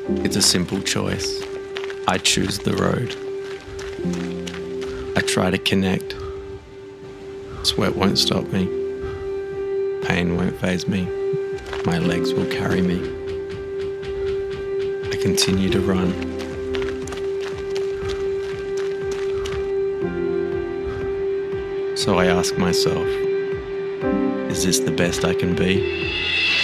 It's a simple choice. I choose the road. I try to connect. Sweat won't stop me. Pain won't faze me. My legs will carry me. I continue to run. So I ask myself, is this the best I can be?